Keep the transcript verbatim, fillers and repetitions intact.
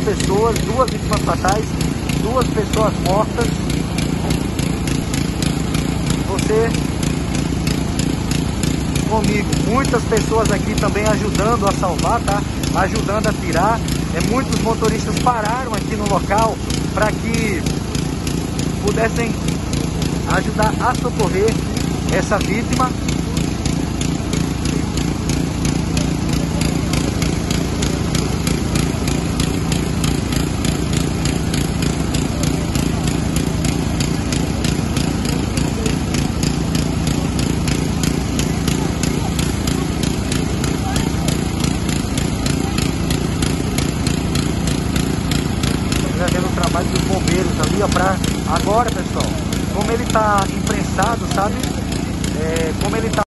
pessoas, duas vítimas fatais, duas pessoas mortas. Você comigo, muitas pessoas aqui também ajudando a salvar, tá? Ajudando a tirar. É, muitos motoristas pararam aqui no local para que pudessem ajudar a socorrer essa vítima. Vendo o trabalho dos bombeiros ali, ó, pra agora, pessoal, como ele tá imprensado, sabe? É, como ele tá